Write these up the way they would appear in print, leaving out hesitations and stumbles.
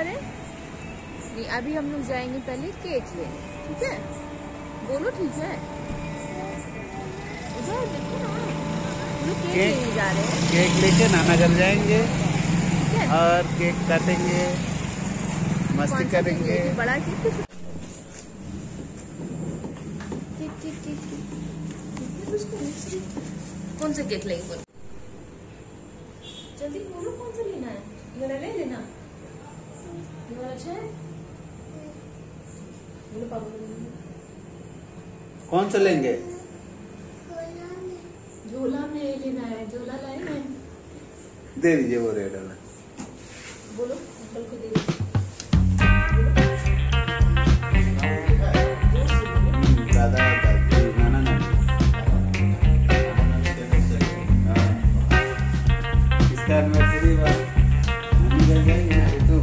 रहे हैं? नहीं, अभी हम लोग जाएंगे पहले केक लेने, ठीक है? बोलो ठीक है। उधर देखो ना, हम लोग केक लेने जा रहे हैं। केक लेके नाना घर जाएंगे और केक काटेंगे, मस्ती करेंगे। बड़ा केक कौन सा केक लेंगे? बोलो जल्दी बोलो, कौन सा लेना है? ये वाला ले लेना। ये वाला अच्छा है? बोलो पापा को लेंगे। कौन सा लेंगे? झोला में लेना है। झोला लाए हैं? दे दीजिए वो रेड वाला। बोलो अंकल को दे दीजिए। दादा दादी नाना नानी इसका एनिवर्सरी वाला नानी घर जाएंगे ना तो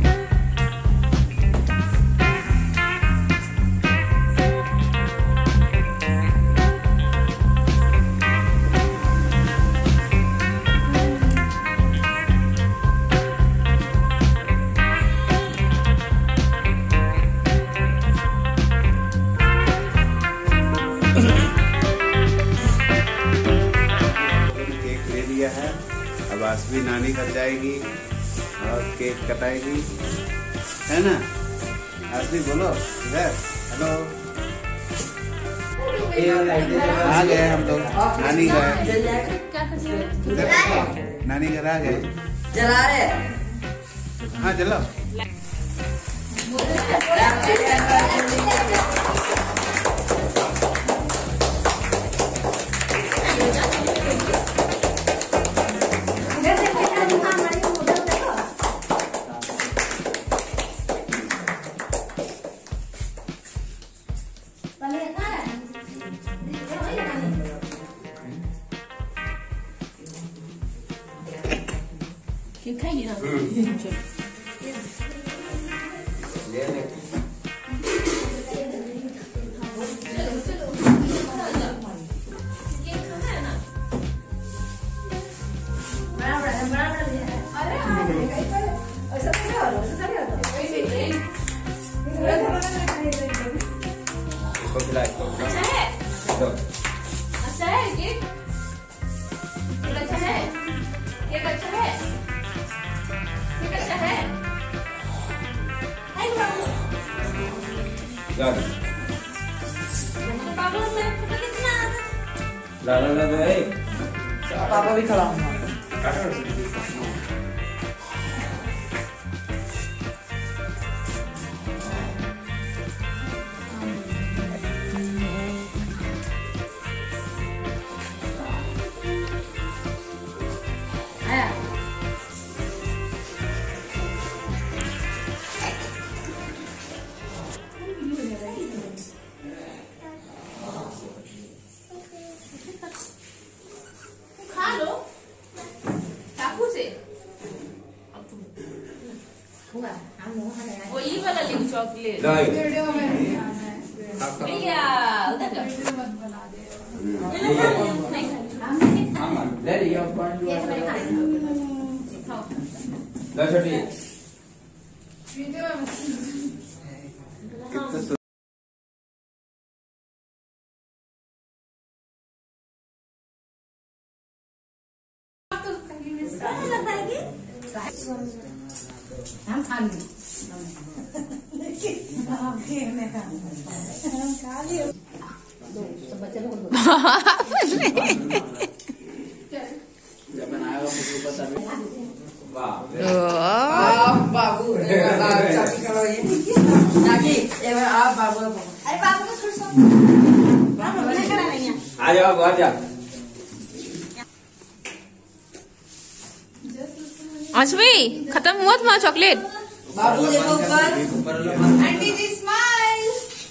है। अब आसवी नानी घर जाएगी और केक कटाएगी, है ना? आसवी बोलो इधर हेलो। आ गए हम लोग नानी घर। नानी घर आ गए। चला रहे? हाँ चलो। केक खाएगी ना? अच्छा है केक? केक अच्छा है? केक अच्छा है? केक अच्छा है? पापा भी खड़ा हूँ। वही वाला लेंगे चॉकलेट भैया उधर हम खा बाबू आ जाओ आ जाओ। आशवी खत्म हुआ तुम्हारा चॉकलेट? बाबू देखो ऊपर। Aunty ji smile.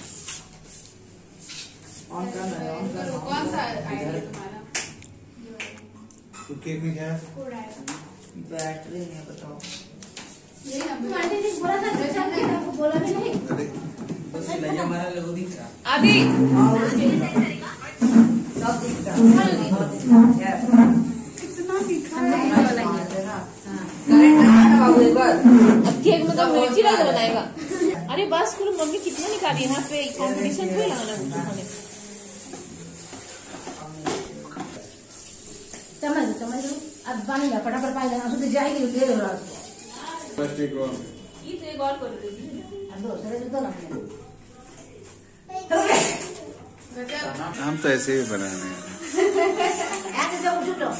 ऑन करना है, ऑन करना। कौन सा आइडिया तुम्हारा? तो केक में क्या है? बैटरी नहीं बताओ। ये आंटी जी बोला था जैसा कि आपको बोला भी नहीं। बस ले हमारा लोगो दिख रहा। आदि सब दिख रहा है। कितना दिखा है? करंट बाबू एक बार। अब केक में तो मिर्ची लगा बनाएगा। अरे बस करो, मम्मी कितना निकाली यहाँ पे कंपटीशन थोड़ी लगाना हमें। चम्मच अब पानी में फटाफट पानी देना, तो जाएगी देर हो रहा है। फर्स्ट एक और ये तो एक और कर देगी। दो ना हम तो ऐसे ही बना रहे हैं। ऐसे जाओ छूटो।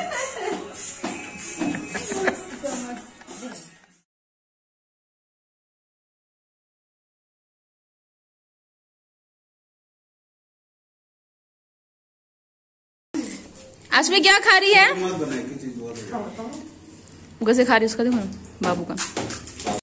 आज में क्या खा रही है? मत बनाए की चीज बहुत कैसे खा रही है उसका देखो ना बाबू का।